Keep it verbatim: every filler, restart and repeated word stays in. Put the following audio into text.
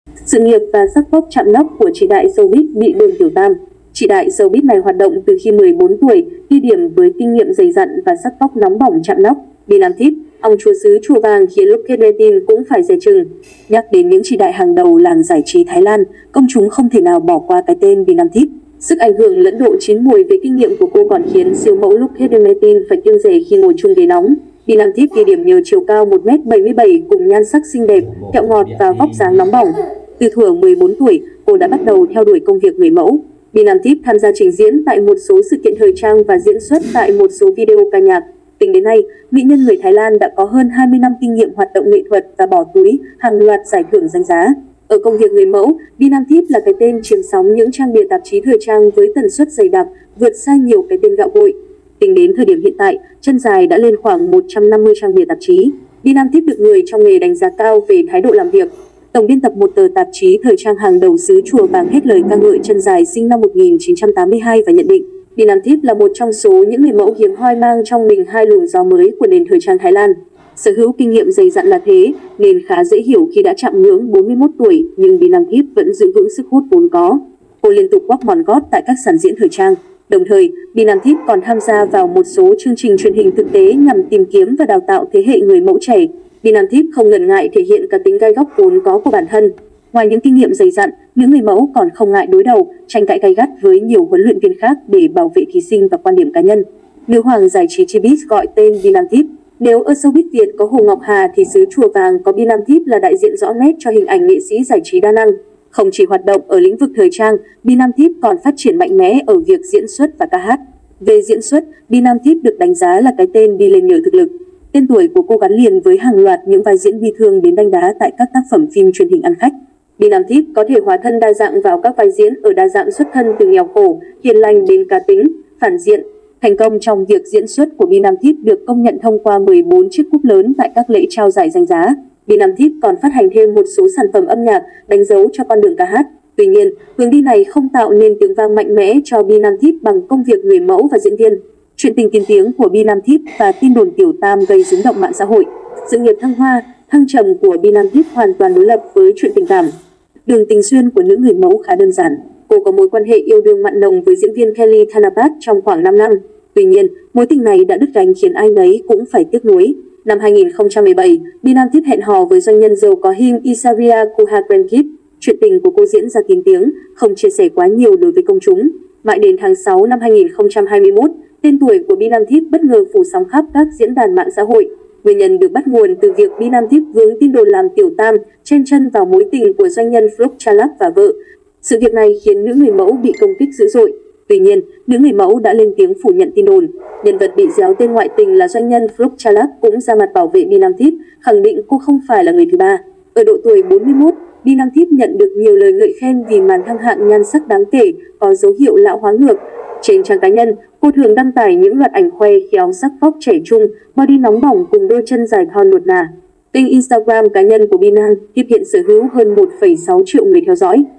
Sự nghiệp và sắc vóc chạm nóc của chị đại showbiz bị đồn tiểu tam. Chị đại showbiz này hoạt động từ khi mười bốn tuổi, ghi điểm với kinh nghiệm dày dặn và sắc vóc nóng bỏng chạm nóc. Bi Nam Thiếp, ông chúa xứ chùa vàng khiến Luke Rating cũng phải dè chừng. Nhắc đến những chị đại hàng đầu làng giải trí Thái Lan, công chúng không thể nào bỏ qua cái tên Bi Nam Thiếp. Sức ảnh hưởng lẫn độ chín mùi về kinh nghiệm của cô còn khiến siêu mẫu Luke Rating phải kiêng dè khi ngồi chung ghế nóng. Bi Nam Thiếp ghi điểm nhờ chiều cao một mét bảy mươi bảy cùng nhan sắc xinh đẹp, kẹo ngọt và vóc dáng nóng bỏng. Từ thuở mười bốn tuổi, cô đã bắt đầu theo đuổi công việc người mẫu. Bi Nam Thiếp tham gia trình diễn tại một số sự kiện thời trang và diễn xuất tại một số video ca nhạc. Tính đến nay, mỹ nhân người Thái Lan đã có hơn hai mươi năm kinh nghiệm hoạt động nghệ thuật và bỏ túi hàng loạt giải thưởng danh giá. Ở công việc người mẫu, Bi Nam Thiếp là cái tên chiếm sóng những trang bìa tạp chí thời trang với tần suất dày đặc, vượt xa nhiều cái tên gạo cội. Tính đến thời điểm hiện tại, chân dài đã lên khoảng một trăm năm mươi trang bìa tạp chí. Bi Nam Thiếp được người trong nghề đánh giá cao về thái độ làm việc. Tổng biên tập một tờ tạp chí thời trang hàng đầu xứ chùa vàng hết lời ca ngợi chân dài sinh năm một nghìn chín trăm tám mươi hai và nhận định Bi Nam Thiếp là một trong số những người mẫu hiếm hoi mang trong mình hai luồng gió mới của nền thời trang Thái Lan. Sở hữu kinh nghiệm dày dặn là thế nên khá dễ hiểu khi đã chạm ngưỡng bốn mươi mốt tuổi nhưng Bi Nam Thiếp vẫn giữ vững sức hút vốn có. Cô liên tục quắc mòn gót tại các sàn diễn thời trang. Đồng thời, Bi Nam Thiếp còn tham gia vào một số chương trình truyền hình thực tế nhằm tìm kiếm và đào tạo thế hệ người mẫu trẻ. Bi Nam Thiếp không ngần ngại thể hiện cá tính gai góc vốn có của bản thân. Ngoài những kinh nghiệm dày dặn, những người mẫu còn không ngại đối đầu, tranh cãi gay gắt với nhiều huấn luyện viên khác để bảo vệ thí sinh và quan điểm cá nhân. Nữ hoàng giải trí showbiz gọi tên Bi Nam Thiếp. Nếu ở showbiz Việt có Hồ Ngọc Hà thì xứ chùa vàng có Bi Nam Thiếp là đại diện rõ nét cho hình ảnh nghệ sĩ giải trí đa năng. Không chỉ hoạt động ở lĩnh vực thời trang, Bi Nam Thiếp còn phát triển mạnh mẽ ở việc diễn xuất và ca hát. Về diễn xuất, Bi Nam Thiếp được đánh giá là cái tên đi lên nhờ thực lực. Tên tuổi của cô gắn liền với hàng loạt những vai diễn bi thương đến đanh đá tại các tác phẩm phim truyền hình ăn khách. Bi Nam Thiếp có thể hóa thân đa dạng vào các vai diễn ở đa dạng xuất thân từ nghèo khổ, hiền lành đến cá tính, phản diện. Thành công trong việc diễn xuất của Bi Nam Thiếp được công nhận thông qua mười bốn chiếc cúp lớn tại các lễ trao giải danh giá. Bi Nam Thiếp còn phát hành thêm một số sản phẩm âm nhạc đánh dấu cho con đường ca hát. Tuy nhiên, hướng đi này không tạo nên tiếng vang mạnh mẽ cho Bi Nam Thiếp bằng công việc người mẫu và diễn viên. Chuyện tình kín tiếng của Bi Nam Thiếp và tin đồn tiểu tam gây rúng động mạng xã hội. Sự nghiệp thăng hoa, thăng trầm của Bi Nam Thiếp hoàn toàn đối lập với chuyện tình cảm. Đường tình duyên của nữ người mẫu khá đơn giản. Cô có mối quan hệ yêu đương mặn nồng với diễn viên Kelly Thanapat trong khoảng năm năm. Tuy nhiên, mối tình này đã đứt gánh khiến ai nấy cũng phải tiếc nuối. Năm hai nghìn không trăm mười bảy, Bi Nam Thiếp hẹn hò với doanh nhân giàu có Him Isaria Kuhagrankip. Chuyện tình của cô diễn ra kín tiếng, không chia sẻ quá nhiều đối với công chúng. Mãi đến tháng sáu năm hai nghìn không trăm hai mươi mốt, tên tuổi của Bi Nam Thiếp bất ngờ phủ sóng khắp các diễn đàn mạng xã hội. Nguyên nhân được bắt nguồn từ việc Bi Nam Thiếp vướng tin đồn làm tiểu tam, chen chân vào mối tình của doanh nhân Phúc Chalak và vợ. Sự việc này khiến nữ người mẫu bị công kích dữ dội. Tuy nhiên, nữ người mẫu đã lên tiếng phủ nhận tin đồn. Nhân vật bị déo tên ngoại tình là doanh nhân Phúc Chalak cũng ra mặt bảo vệ Bi Nam Thiếp, khẳng định cô không phải là người thứ ba. Ở độ tuổi bốn mươi mốt, Bi Nam Thiếp nhận được nhiều lời ngợi khen vì màn thăng hạng nhan sắc đáng kể, có dấu hiệu lão hóa ngược. Trên trang cá nhân, cô thường đăng tải những loạt ảnh khoe khéo sắc vóc trẻ trung, body nóng bỏng cùng đôi chân dài thon nuột nà. Kênh Instagram cá nhân của Bi Nam Thiếp hiện sở hữu hơn một phẩy sáu triệu người theo dõi.